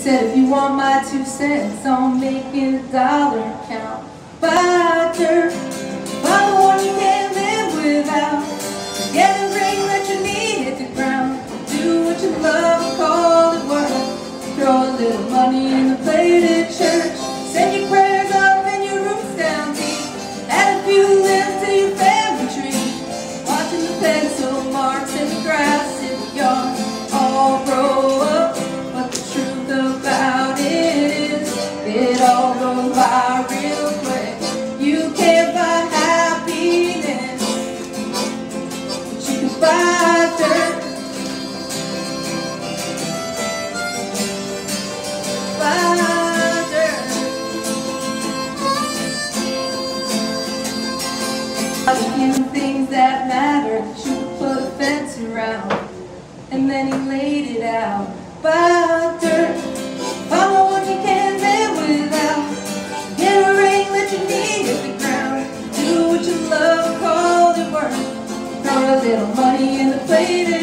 said, if you want my 2 cents on making a dollar count, buy dirt, buy the one you can't live without. Get a ring that you need, hit the ground. Do what you love, call it work. Throw a little money in the plate at church. Send your prayers up and your roots down deep. Add a few limbs to your family tree. Watching the pencil marks in the grass in the yard all grow up. But the truth about it is, it all goes by real quick. You can't buy happiness, but you can buy dirt. Buy dirt. A few things that matter, you put a fence around, and then he laid it out. Buy dirt, find the one you can't live without. Get a ring that you need, hit the ground. Do what you love, call it work. Throw a little money in the plate.